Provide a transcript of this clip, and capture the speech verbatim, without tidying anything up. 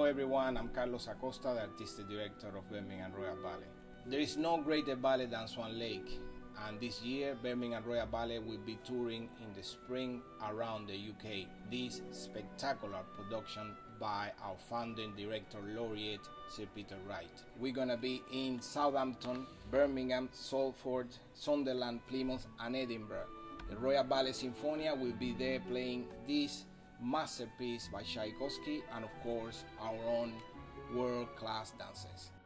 Hello everyone, I'm Carlos Acosta, the Artistic Director of Birmingham Royal Ballet. There is no greater ballet than Swan Lake, and this year Birmingham Royal Ballet will be touring in the spring around the U K. This spectacular production by our founding director laureate Sir Peter Wright. We're gonna be in Southampton, Birmingham, Salford, Sunderland, Plymouth and Edinburgh. The Royal Ballet Sinfonia will be there playing this masterpiece by Tchaikovsky and of course our own world-class dancers.